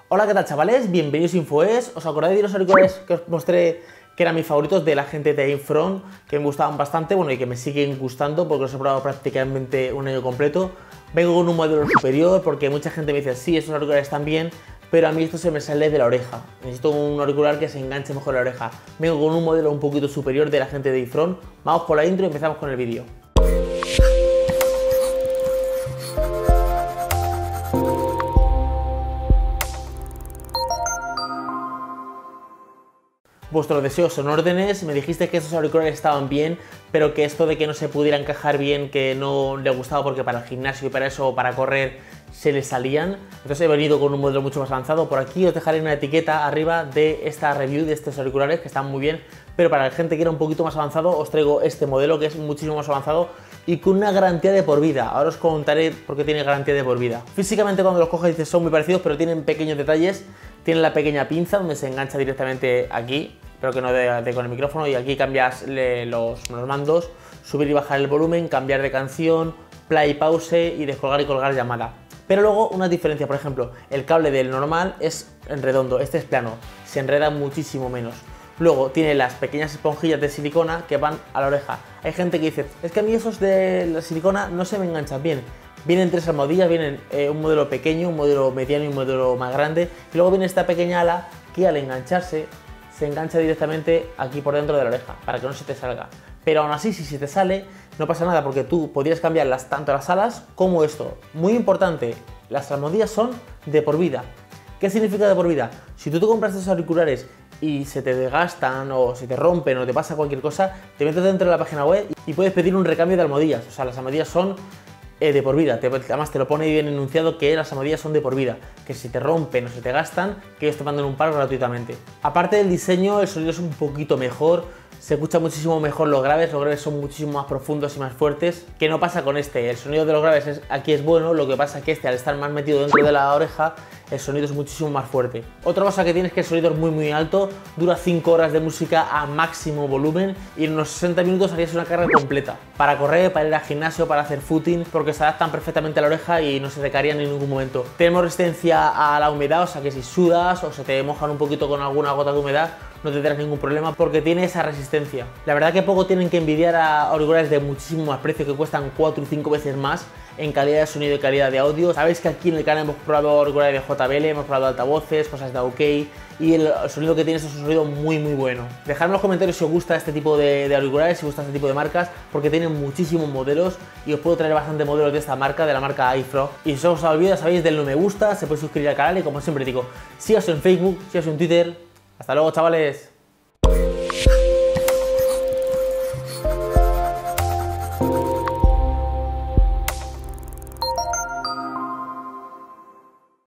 Hola, ¿qué tal, chavales? Bienvenidos a InfoES. ¿Os acordáis de los auriculares que os mostré que eran mis favoritos de la gente de Infront, que me gustaban bastante, bueno, y que me siguen gustando porque los he probado prácticamente un año completo? Vengo con un modelo superior porque mucha gente me dice, sí, estos auriculares están bien, pero a mí esto se me sale de la oreja. Necesito un auricular que se enganche mejor a la oreja. Vengo con un modelo un poquito superior de la gente de Infront. Vamos con la intro y empezamos con el vídeo. Vuestros deseos son órdenes, me dijiste que estos auriculares estaban bien, pero que esto de que no se pudiera encajar bien, que no le gustaba porque para el gimnasio y para eso, para correr, se le salían. Entonces he venido con un modelo mucho más avanzado. Por aquí os dejaré una etiqueta arriba de esta review de estos auriculares, que están muy bien, pero para la gente que era un poquito más avanzado, os traigo este modelo que es muchísimo más avanzado y con una garantía de por vida. Ahora os contaré por qué tiene garantía de por vida. Físicamente cuando los coges dices son muy parecidos, pero tienen pequeños detalles. Tienen la pequeña pinza donde se engancha directamente aquí, pero que no de con el micrófono, y aquí cambias los mandos, subir y bajar el volumen, cambiar de canción, play, pause y descolgar y colgar llamada. Pero luego una diferencia, por ejemplo, el cable del normal es en redondo, este es plano, se enreda muchísimo menos. Luego tiene las pequeñas esponjillas de silicona que van a la oreja. Hay gente que dice, es que a mí esos de la silicona no se me enganchan bien. Vienen tres almohadillas, vienen un modelo pequeño, un modelo mediano y un modelo más grande. Y luego viene esta pequeña ala que al engancharse se engancha directamente aquí por dentro de la oreja para que no se te salga. Pero aún así, si se te sale, no pasa nada porque tú podrías cambiarlas tanto las alas como esto. Muy importante, las almohadillas son de por vida. ¿Qué significa de por vida? Si tú te compras estos auriculares y se te desgastan o se te rompen o te pasa cualquier cosa, te metes dentro de la página web y puedes pedir un recambio de almohadillas. O sea, las almohadillas son de por vida, además te lo pone bien enunciado que las almohadillas son de por vida, que si te rompen o se te gastan, que ellos te mandan un par gratuitamente. Aparte del diseño, el sonido es un poquito mejor, se escucha muchísimo mejor los graves son muchísimo más profundos y más fuertes, que no pasa con este. El sonido de los graves aquí es bueno, lo que pasa es que este, al estar más metido dentro de la oreja, el sonido es muchísimo más fuerte. Otra cosa que tiene es que el sonido es muy alto, dura 5 horas de música a máximo volumen y en unos 60 minutos harías una carga completa. Para correr, para ir al gimnasio, para hacer footing, porque se adaptan perfectamente a la oreja y no se te caerían en ningún momento. Tenemos resistencia a la humedad, o sea que si sudas o se te mojan un poquito con alguna gota de humedad, no tendrás ningún problema porque tiene esa resistencia. La verdad que poco tienen que envidiar a auriculares de muchísimo más precio que cuestan 4 y 5 veces más en calidad de sonido y calidad de audio. Sabéis que aquí en el canal hemos probado auriculares de JBL, hemos probado altavoces, cosas de OK y el sonido que tiene es un sonido muy bueno. Dejadme en los comentarios si os gusta este tipo de auriculares, si os gusta este tipo de marcas, porque tienen muchísimos modelos y os puedo traer bastante modelos de esta marca, de la marca iFrog. Y si os ha olvidado, sabéis, del no me gusta, se puede suscribir al canal y como siempre digo, síganos en Facebook, síganos en Twitter. Hasta luego, chavales.